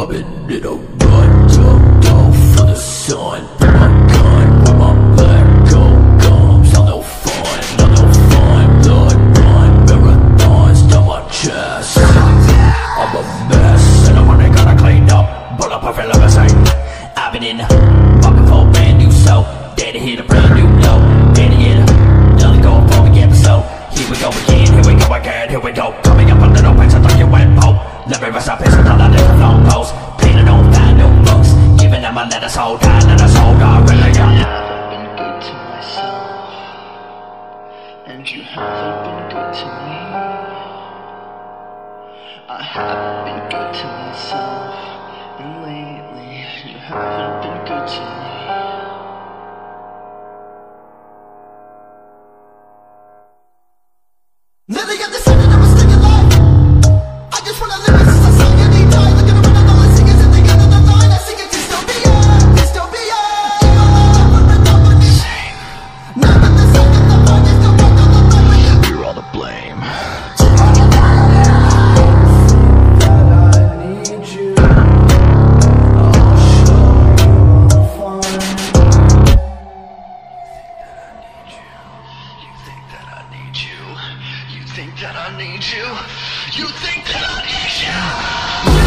I've been in a rut, jumped off for the sun. Put my gun where my black gold comes. I'm no fun, I'm no fun. Blood run, marathons down my chest. I'm a mess, and I'm only gonna clean up. Bulletproof and limousine. I've been in market for a brand new soul. Day to hit a brand new note. Day to hit another goal for the episode. Here we go again, here we go again, here we go. Coming up a little bit, so don't you wet poke. Let me rest up, it's another different long post. Painted on fine new books. Giving them a letter soul, God, letter soul, God, really, yeah. I haven't been good to myself, and you haven't been good to me. I haven't been good to myself, and lately you haven't been good to me. Living at the center of a stinging life. I just wanna live it since I saw you need die. Looking around at all the singers at the end of the line. I sing it dystopia, dystopia. Now that the second the point is to walk on the line. We're all to blame. You think that I need you? You think that I need you?